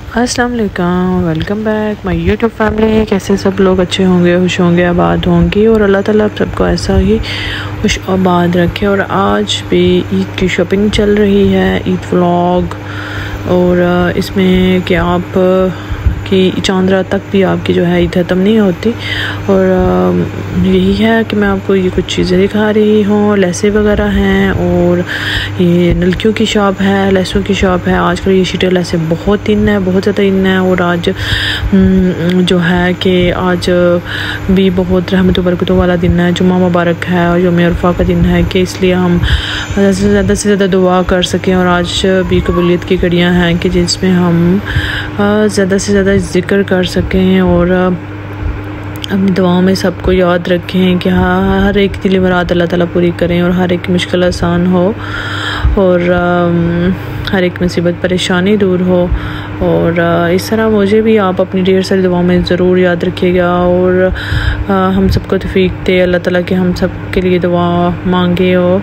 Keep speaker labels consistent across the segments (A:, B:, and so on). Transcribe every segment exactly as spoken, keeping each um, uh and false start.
A: अस्सलाम वालेकुम, welcome back my YouTube family. कैसे सब लोग अच्छे होंगे, खुश होंगे, आबाद होंगे और अल्लाह ताला सबको ऐसा ही खुश आबाद रखे। और आज भी ईद की शॉपिंग चल रही है, ईद व्लॉग। और इसमें कि आप कि चांद रात तक भी आपकी जो है ईद ख़त्म नहीं होती। और यही है कि मैं आपको ये कुछ चीज़ें दिखा रही हूँ। लेसें वगैरह हैं और ये नलकियों की शॉप है, लेसों की शॉप है। आजकल ये शीटर लेसें बहुत इन है, बहुत ज़्यादा इन है। और आज जो है कि आज भी बहुत रहमतों बरकतों वाला दिन है, जुम्मा मुबारक है और यौम अरफा का दिन है, कि इसलिए हम ज़्यादा से ज़्यादा से ज़्यादा दुआ कर सकें। और आज भी कबूलियत की घड़ियाँ हैं कि जिसमें हम ज़्यादा से ज़्यादा ज़िक्र कर सकें और अपनी दुआओं में सबको याद रखें कि हाँ, हर एक दिली मुराद अल्लाह ताला पूरी करें और हर एक मुश्किल आसान हो और हर एक मुसीबत परेशानी दूर हो। और इस तरह मुझे भी आप अपनी ढेर सारी दुआओं में ज़रूर याद रखिएगा और हम सबको तौफीक दे अल्लाह ताला कि हम सब के लिए दुआ मांगे। और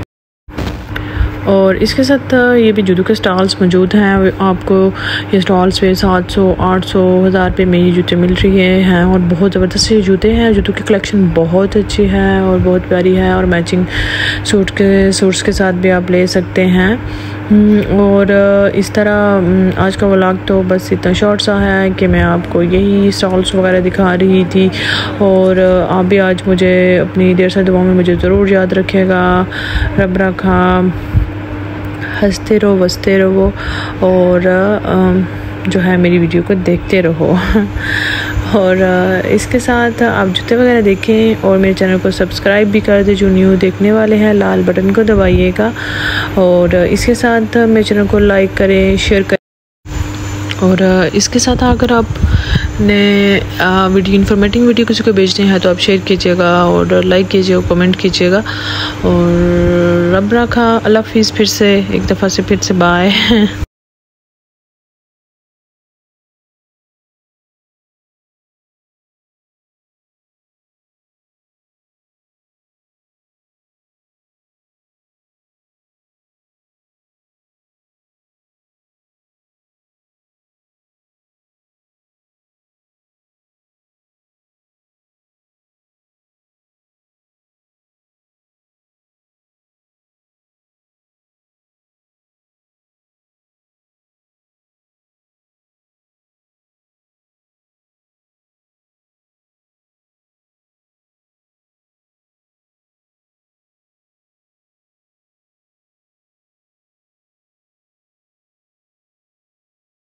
A: और इसके साथ ये भी जूतों के स्टॉल्स मौजूद हैं। आपको ये स्टॉल्स पे सात सौ आठ सौ हज़ार रुपये में ये जूते मिल रही हैं और बहुत ज़बरदस्त ये जूते हैं। जूतों की कलेक्शन बहुत अच्छी है और बहुत प्यारी है और मैचिंग सूट के सूट्स के साथ भी आप ले सकते हैं। और इस तरह आज का व्लॉग तो बस इतना शॉर्ट सा है कि मैं आपको यही स्टॉल्स वगैरह दिखा रही थी। और आप भी आज मुझे अपनी देर से दुआओं में मुझे ज़रूर याद रखेगा। रब रखा, हंसते रहो, बसते रहो और जो है मेरी वीडियो को देखते रहो। और इसके साथ आप जूते वगैरह देखें और मेरे चैनल को सब्सक्राइब भी कर दें। जो न्यू देखने वाले हैं लाल बटन को दबाइएगा और इसके साथ मेरे चैनल को लाइक करें, शेयर करें। और इसके साथ अगर आप ने वीडियो इन्फॉर्मेटिव वीडियो किसी को भेजनी है तो आप शेयर कीजिएगा और लाइक कीजिएगा, कमेंट कीजिएगा। और रब रखा, अल्लाह हाफिज़। फिर से एक दफ़ा से फिर से बाय।